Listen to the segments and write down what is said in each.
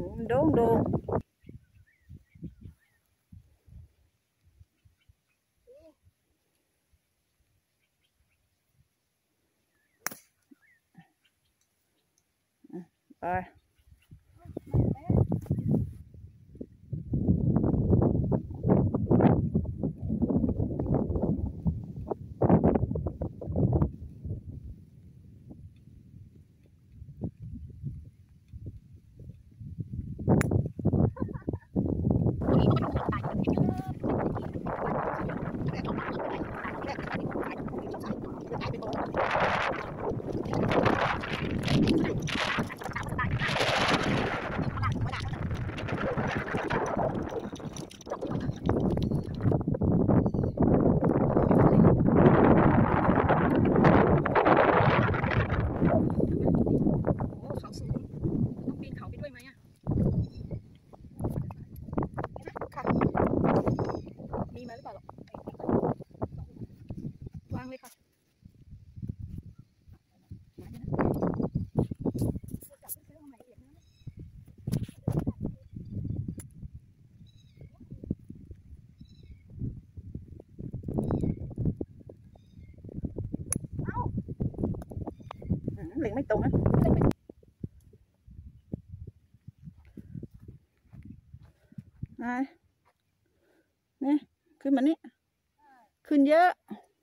โด่งโด่งไปมีมาหรือเปล่าหรอกวางเลยค่ะเล็งไม่ตรงนะนี่ขึ้นมานี่ขึ้นเยอะ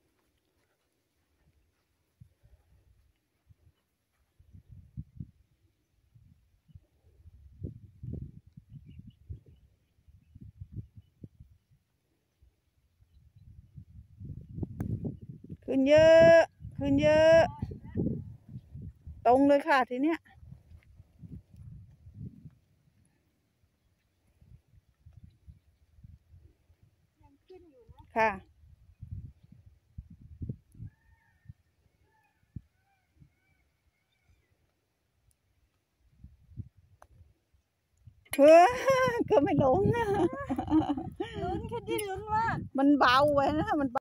ขึ้นเยอะขึ้นเยอะตรงเลยค่ะทีเนี้ยค่ะก็ไม่ลงลุ้นแค่ที่ลุ้นว่ามันเบาไว้นะมัน